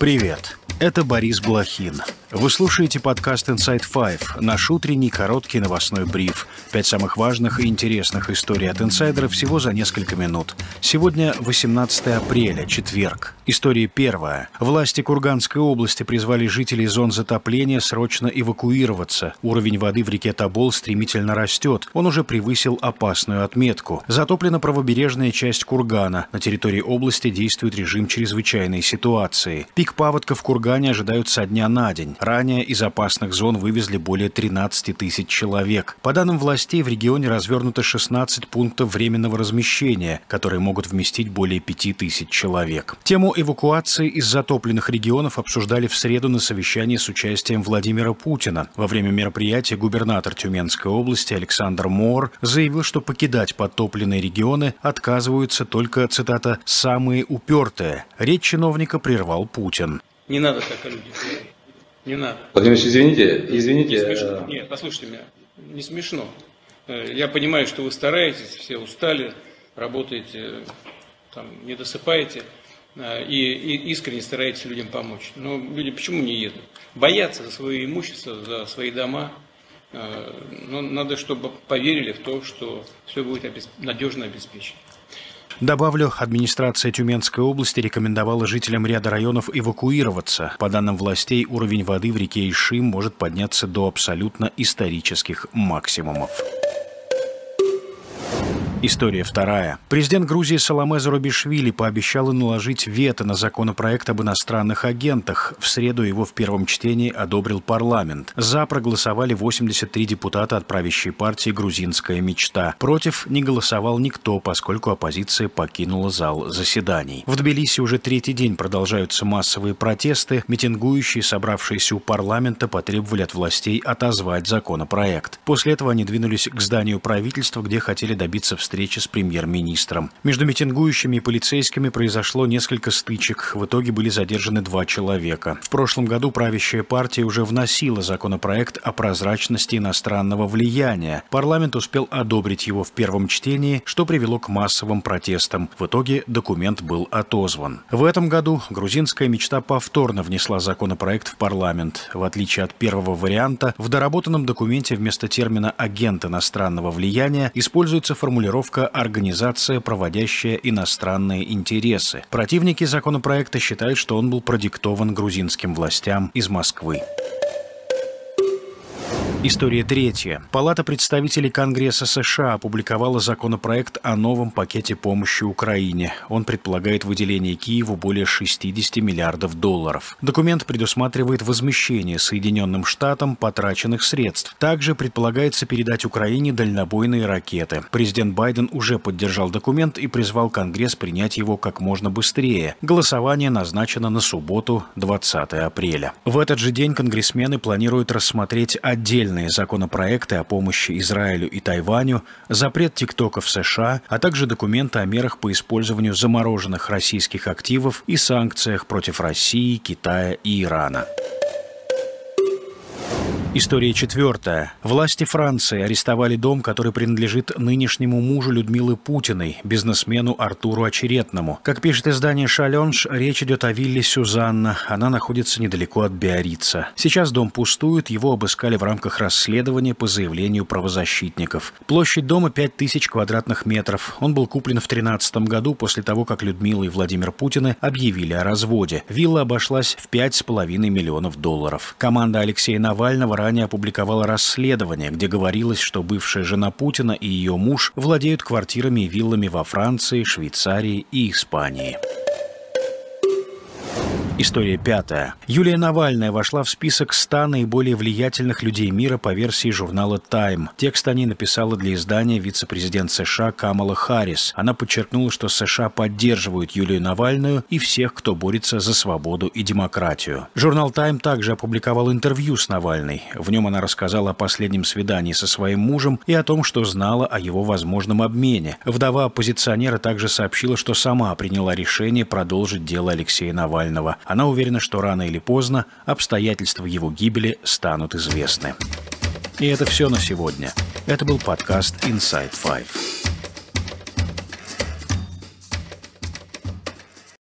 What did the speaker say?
Привет, это Борис Блохин. Вы слушаете подкаст Inside Five, наш утренний короткий новостной бриф. 5 самых важных и интересных историй от инсайдера всего за несколько минут. Сегодня 18 апреля, четверг. История первая. Власти Курганской области призвали жителей зон затопления срочно эвакуироваться. Уровень воды в реке Тобол стремительно растет. Он уже превысил опасную отметку. Затоплена правобережная часть Кургана. На территории области действует режим чрезвычайной ситуации. Пик паводка в Кургане ожидают со дня на день. Ранее из опасных зон вывезли более 13 тысяч человек. По данным властей, в регионе развернуто 16 пунктов временного размещения, которые могут вместить более 5 тысяч человек. Тему эвакуации из затопленных регионов обсуждали в среду на совещании с участием Владимира Путина. Во время мероприятия губернатор Тюменской области Александр Моор заявил, что покидать подтопленные регионы отказываются только, цитата, «самые упертые». Речь чиновника прервал Путин. Не надо так о людях говорить. Не надо. Владимир Ильич, извините. Не смешно. Нет, послушайте меня. Не смешно. Я понимаю, что вы стараетесь, все устали, работаете, там, не досыпаете и искренне стараетесь людям помочь. Но люди почему не едут? Боятся за свое имущество, за свои дома. Но надо, чтобы поверили в то, что все будет надежно обеспечено. Добавлю, администрация Тюменской области рекомендовала жителям ряда районов эвакуироваться. По данным властей, уровень воды в реке Ишим может подняться до абсолютно исторических максимумов. История вторая. Президент Грузии Саломе Зурабишвили пообещала наложить вето на законопроект об иностранных агентах. В среду его в первом чтении одобрил парламент. За проголосовали 83 депутата от правящей партии «Грузинская мечта». Против не голосовал никто, поскольку оппозиция покинула зал заседаний. В Тбилиси уже третий день продолжаются массовые протесты. Митингующие, собравшиеся у парламента, потребовали от властей отозвать законопроект. После этого они двинулись к зданию правительства, где хотели добиться встречи с премьер-министром. Между митингующими и полицейскими произошло несколько стычек. В итоге были задержаны 2 человека. В прошлом году правящая партия уже вносила законопроект о прозрачности иностранного влияния. Парламент успел одобрить его в первом чтении, что привело к массовым протестам. В итоге документ был отозван. В этом году грузинская мечта повторно внесла законопроект в парламент. В отличие от первого варианта, в доработанном документе вместо термина «агент иностранного влияния» используется формулировка «организация, проводящая иностранные интересы». Противники законопроекта считают, что он был продиктован грузинским властям из Москвы. История третья. Палата представителей Конгресса США опубликовала законопроект о новом пакете помощи Украине. Он предполагает выделение Киеву более 60 миллиардов долларов. Документ предусматривает возмещение Соединенным Штатам потраченных средств. Также предполагается передать Украине дальнобойные ракеты. Президент Байден уже поддержал документ и призвал Конгресс принять его как можно быстрее. Голосование назначено на субботу, 20 апреля. В этот же день конгрессмены планируют рассмотреть отдельные законопроекты о помощи Израилю и Тайваню, запрет ТикТока в США, а также документы о мерах по использованию замороженных российских активов и санкциях против России, Китая и Ирана. История четвертая. Власти Франции арестовали дом, который принадлежит нынешнему мужу Людмилы Путиной, бизнесмену Артуру Очеретному. Как пишет издание «Шаленж», речь идет о вилле Сюзанна. Она находится недалеко от Биаррица. Сейчас дом пустует, его обыскали в рамках расследования по заявлению правозащитников. Площадь дома 5000 квадратных метров. Он был куплен в 2013 году после того, как Людмила и Владимир Путины объявили о разводе. Вилла обошлась в $5,5 миллионов. Команда Алексея Навального ранее опубликовала расследование, где говорилось, что бывшая жена Путина и ее муж владеют квартирами и виллами во Франции, Швейцарии и Испании. История пятая. Юлия Навальная вошла в список 100 наиболее влиятельных людей мира по версии журнала Time. Текст о ней написала для издания вице-президент США Камала Харрис. Она подчеркнула, что США поддерживают Юлию Навальную и всех, кто борется за свободу и демократию. Журнал Time также опубликовал интервью с Навальной. В нем она рассказала о последнем свидании со своим мужем и о том, что знала о его возможном обмене. Вдова оппозиционера также сообщила, что сама приняла решение продолжить дело Алексея Навального. Она уверена, что рано или поздно обстоятельства его гибели станут известны. И это все на сегодня. Это был подкаст Inside Five.